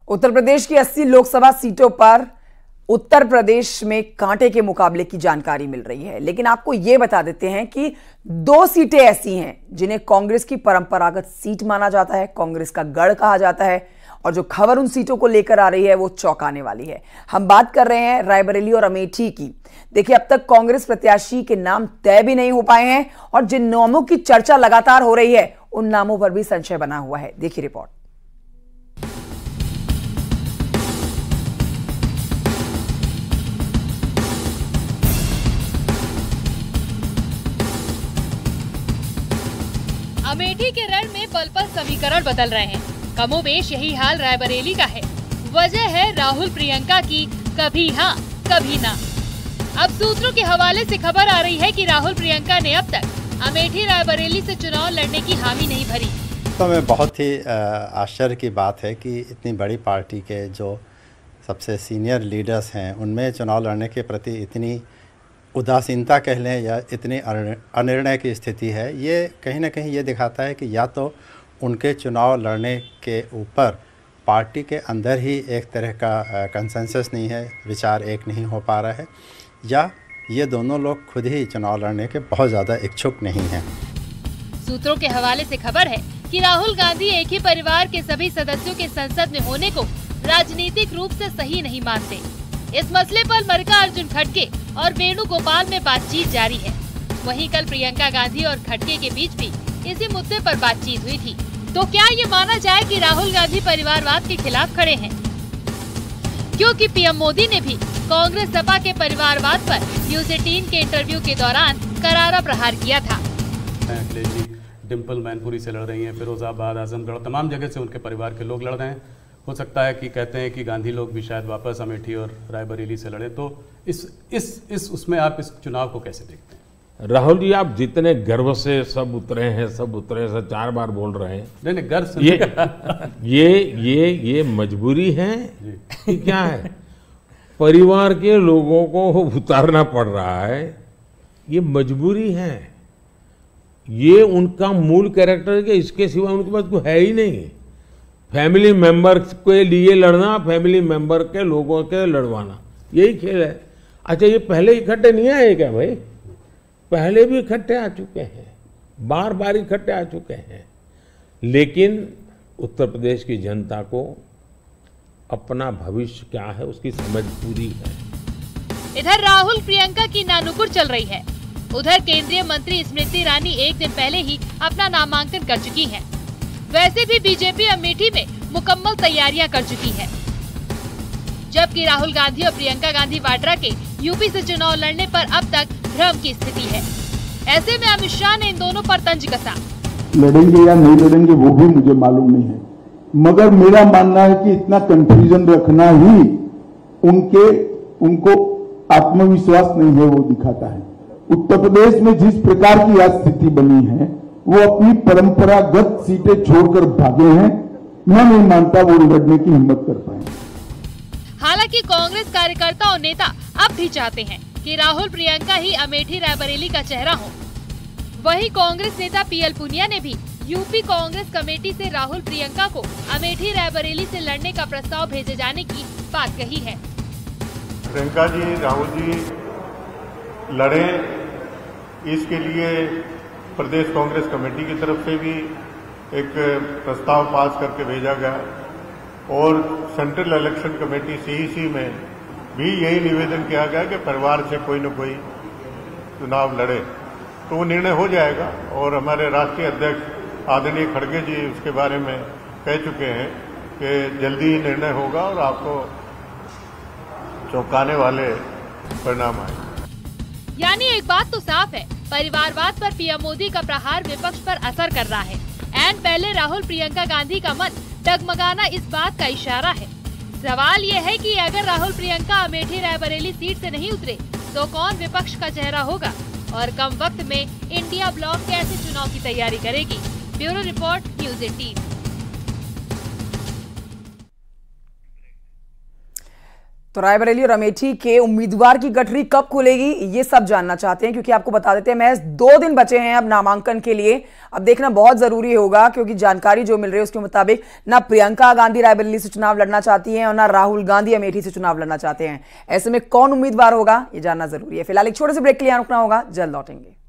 उत्तर प्रदेश की 80 लोकसभा सीटों पर उत्तर प्रदेश में कांटे के मुकाबले की जानकारी मिल रही है। लेकिन आपको यह बता देते हैं कि 2 सीटें ऐसी हैं जिन्हें कांग्रेस की परंपरागत सीट माना जाता है, कांग्रेस का गढ़ कहा जाता है, और जो खबर उन सीटों को लेकर आ रही है वो चौंकाने वाली है। हम बात कर रहे हैं रायबरेली और अमेठी की। देखिए, अब तक कांग्रेस प्रत्याशी के नाम तय भी नहीं हो पाए हैं और जिन नामों की चर्चा लगातार हो रही है उन नामों पर भी संशय बना हुआ है। देखिए रिपोर्ट। अमेठी के रण में पल पल समीकरण बदल रहे हैं। कमोबेश यही हाल रायबरेली का है। वजह है राहुल प्रियंका की कभी हाँ कभी ना। अब सूत्रों के हवाले से खबर आ रही है कि राहुल प्रियंका ने अब तक अमेठी रायबरेली से चुनाव लड़ने की हामी नहीं भरी। तो में बहुत ही आश्चर्य की बात है कि इतनी बड़ी पार्टी के जो सबसे सीनियर लीडर्स हैं उनमें चुनाव लड़ने के प्रति इतनी उदासीनता कह लें या इतनी अनिर्णय की स्थिति है। ये कहीं ना कहीं ये दिखाता है कि या तो उनके चुनाव लड़ने के ऊपर पार्टी के अंदर ही एक तरह का कंसेंसस नहीं है, विचार एक नहीं हो पा रहा है, या ये दोनों लोग खुद ही चुनाव लड़ने के बहुत ज़्यादा इच्छुक नहीं हैं। सूत्रों के हवाले से खबर है कि राहुल गांधी एक ही परिवार के सभी सदस्यों के संसद में होने को राजनीतिक रूप से सही नहीं मानते। इस मसले पर मल्लिकार्जुन खड़गे और वेणुगोपाल में बातचीत जारी है। वहीं कल प्रियंका गांधी और खड़गे के बीच भी इसी मुद्दे पर बातचीत हुई थी। तो क्या ये माना जाए कि राहुल गांधी परिवारवाद के खिलाफ खड़े हैं? क्योंकि पीएम मोदी ने भी कांग्रेस सपा के परिवारवाद पर न्यूज़ 18 के इंटरव्यू के दौरान करारा प्रहार किया था। अखिलेश जी डिम्पल मैनपुरी से लड़ रही हैं, फिरोजाबाद, आजमगढ़, तमाम जगह से उनके परिवार के लोग लड़ रहे हैं। हो सकता है कि कहते हैं कि गांधी लोग भी शायद वापस अमेठी और रायबरेली से लड़े। तो उसमें आप इस चुनाव को कैसे देखते हैं? राहुल जी, आप जितने गर्व से सब उतरे हैं, सब 4 बार बोल रहे हैं। नहीं गर्व ये मजबूरी है कि क्या है? परिवार के लोगों को उतारना पड़ रहा है, ये मजबूरी है। ये उनका मूल कैरेक्टर है, इसके सिवा उनके पास कोई है ही नहीं। फैमिली मेंबर के लिए लड़ना, फैमिली मेंबर के लोगों के लड़वाना, यही खेल है। अच्छा, ये पहले इकट्ठे नहीं आए क्या भाई? पहले भी इकट्ठे आ चुके हैं, बार बार इकट्ठे आ चुके हैं। लेकिन उत्तर प्रदेश की जनता को अपना भविष्य क्या है उसकी समझ पूरी है। इधर राहुल प्रियंका की नानुकुर चल रही है। उधर केंद्रीय मंत्री स्मृति ईरानी एक दिन पहले ही अपना नामांकन कर चुकी हैं। वैसे भी बीजेपी अमेठी में मुकम्मल तैयारियां कर चुकी है, जबकि राहुल गांधी और प्रियंका गांधी वाड्रा के यूपी से चुनाव लड़ने पर अब तक भ्रम की स्थिति है। ऐसे में अमित शाह ने इन दोनों पर तंज कसा। लड़ेंगे या नहीं लड़ेंगे वो भी मुझे मालूम नहीं है, मगर मेरा मानना है कि इतना कंफ्यूजन रखना ही उनको आत्मविश्वास नहीं है, वो दिखाता है। उत्तर प्रदेश में जिस प्रकार की आज स्थिति बनी है, वो अपनी परंपरागत सीटें छोड़कर भागे हैं। मैं नहीं मानता वो लड़ने की हिम्मत कर पाए। हालांकि कांग्रेस कार्यकर्ता और नेता अब भी चाहते हैं कि राहुल प्रियंका ही अमेठी रायबरेली का चेहरा हो। वहीं कांग्रेस नेता पीएल पुनिया ने भी यूपी कांग्रेस कमेटी से राहुल प्रियंका को अमेठी रायबरेली से लड़ने का प्रस्ताव भेजे जाने की बात कही है। प्रियंका जी, राहुल जी लड़े, इसके लिए प्रदेश कांग्रेस कमेटी की तरफ से भी एक प्रस्ताव पास करके भेजा गया और सेंट्रल इलेक्शन कमेटी सीईसी में भी यही निवेदन किया गया कि परिवार से कोई न कोई चुनाव लड़े, तो वो निर्णय हो जाएगा। और हमारे राष्ट्रीय अध्यक्ष आदरणीय खड़गे जी उसके बारे में कह चुके हैं कि जल्दी ही निर्णय होगा और आपको चौंकाने वाले परिणाम आएंगे। यानी एक बात तो साफ है, परिवारवाद पर पीएम मोदी का प्रहार विपक्ष पर असर कर रहा है। एंड पहले राहुल प्रियंका गांधी का मन डगमगाना इस बात का इशारा है। सवाल ये है कि अगर राहुल प्रियंका अमेठी रायबरेली सीट से नहीं उतरे तो कौन विपक्ष का चेहरा होगा और कम वक्त में इंडिया ब्लॉक कैसे चुनाव की तैयारी करेगी? Bureau report, news 18। तो रायबरेली और अमेठी के उम्मीदवार की गठरी कब खुलेगी, ये सब जानना चाहते हैं, क्योंकि आपको बता देते हैं महज 2 दिन बचे हैं अब नामांकन के लिए। अब देखना बहुत जरूरी होगा, क्योंकि जानकारी जो मिल रही है उसके मुताबिक ना प्रियंका गांधी रायबरेली से चुनाव लड़ना चाहती हैं और ना राहुल गांधी अमेठी से चुनाव लड़ना चाहते हैं। ऐसे में कौन उम्मीदवार होगा, ये जानना जरूरी है। फिलहाल एक छोटे से ब्रेक के लिए रुकना होगा, जल्द लौटेंगे।